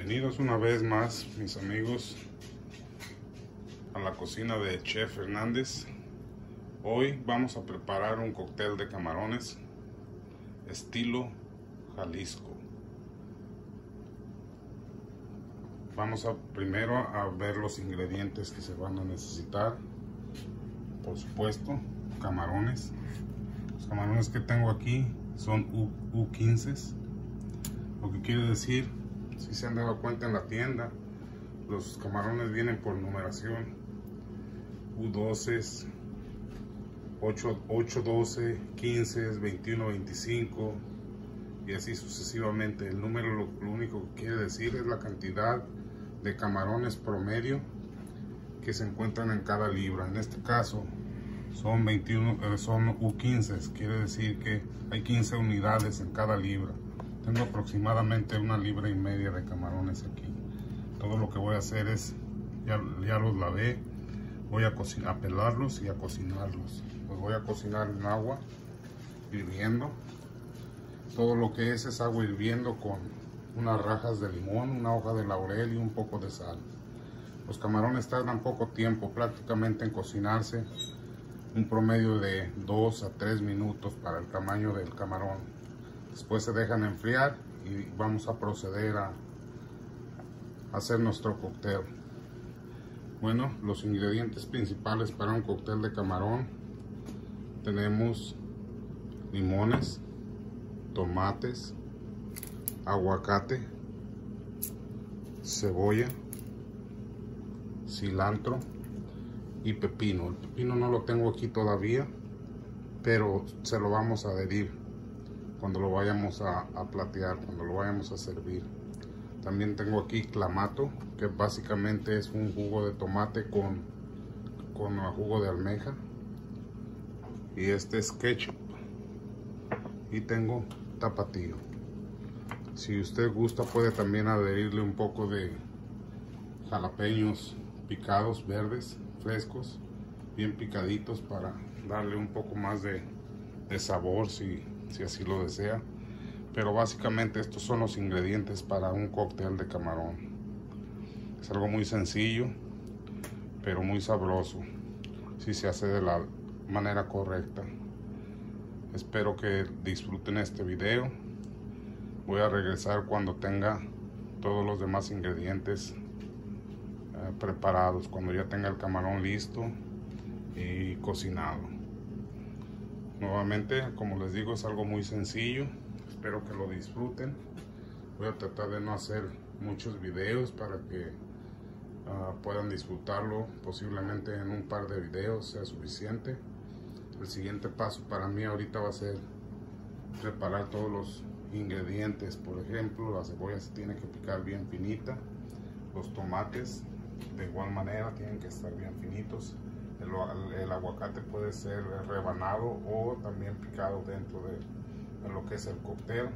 Bienvenidos una vez más, mis amigos, a la cocina de Chef Hernández. Hoy vamos a preparar un cóctel de camarones estilo Jalisco. Vamos primero a ver los ingredientes que se van a necesitar. Por supuesto, camarones. Los camarones que tengo aquí son U15, lo que quiere decir, si se han dado cuenta en la tienda, los camarones vienen por numeración: U12, 812, 15, 21, 25 y así sucesivamente. El número lo único que quiere decir es la cantidad de camarones promedio que se encuentran en cada libra. En este caso son 21, son U15, quiere decir que hay 15 unidades en cada libra. Tengo aproximadamente 1,5 libras de camarones aquí. Todo lo que voy a hacer es, ya los lavé, voy a pelarlos y a cocinarlos. Los voy a cocinar en agua hirviendo. Todo lo que es agua hirviendo con unas rajas de limón, una hoja de laurel y un poco de sal. Los camarones tardan poco tiempo prácticamente en cocinarse, un promedio de 2 a 3 minutos para el tamaño del camarón. Después se dejan enfriar y vamos a proceder a hacer nuestro cóctel. Bueno, los ingredientes principales para un cóctel de camarón: tenemos limones, tomates, aguacate, cebolla, cilantro y pepino. El pepino no lo tengo aquí todavía, pero se lo vamos a adherir cuando lo vayamos a platear, cuando lo vayamos a servir. También tengo aquí clamato, que básicamente es un jugo de tomate con jugo de almeja, y este es ketchup, y tengo tapatío. Si usted gusta, puede también adherirle un poco de jalapeños picados, verdes, frescos, bien picaditos, para darle un poco más de sabor si así lo desea. Pero básicamente estos son los ingredientes para un cóctel de camarón. Es algo muy sencillo, pero muy sabroso si se hace de la manera correcta. Espero que disfruten este video. Voy a regresar cuando tenga todos los demás ingredientes preparados, cuando ya tenga el camarón listo y cocinado. Nuevamente, como les digo, es algo muy sencillo. Espero que lo disfruten. Voy a tratar de no hacer muchos videos para que puedan disfrutarlo. Posiblemente en un par de videos sea suficiente. El siguiente paso para mí ahorita va a ser preparar todos los ingredientes. Por ejemplo, la cebolla se tiene que picar bien finita. Los tomates de igual manera tienen que estar bien finitos. El aguacate puede ser rebanado o también picado dentro de lo que es el cóctel.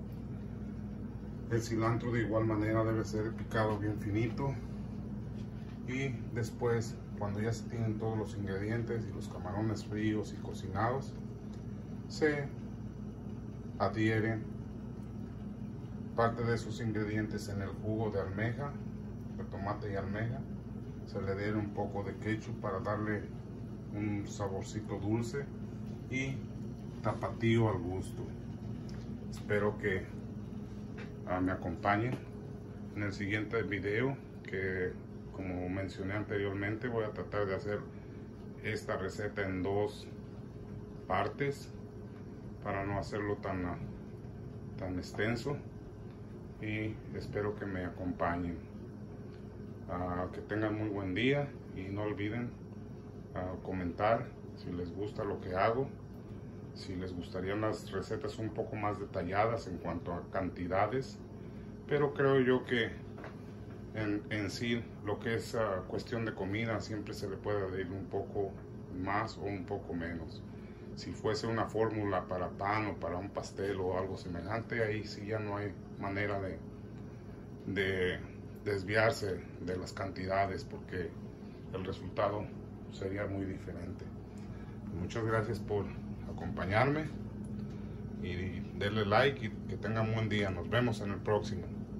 El cilantro de igual manera debe ser picado bien finito. Y después, cuando ya se tienen todos los ingredientes y los camarones fríos y cocinados, se adhieren parte de esos ingredientes en el jugo de almeja, de tomate y almeja. Se le adhiere un poco de ketchup para darle un saborcito dulce y tapatío al gusto. Espero que me acompañen en el siguiente video, que, como mencioné anteriormente, voy a tratar de hacer esta receta en 2 partes para no hacerlo tan extenso, y espero que me acompañen. Que tengan muy buen día, y no olviden comentar si les gusta lo que hago, si les gustarían las recetas un poco más detalladas en cuanto a cantidades. Pero creo yo que en sí, lo que es cuestión de comida, siempre se le puede adherir un poco más o un poco menos. Si fuese una fórmula para pan o para un pastel o algo semejante, ahí sí ya no hay manera de desviarse de las cantidades, porque el resultado sería muy diferente. Muchas gracias por acompañarme, y denle like y que tengan un buen día. Nos vemos en el próximo.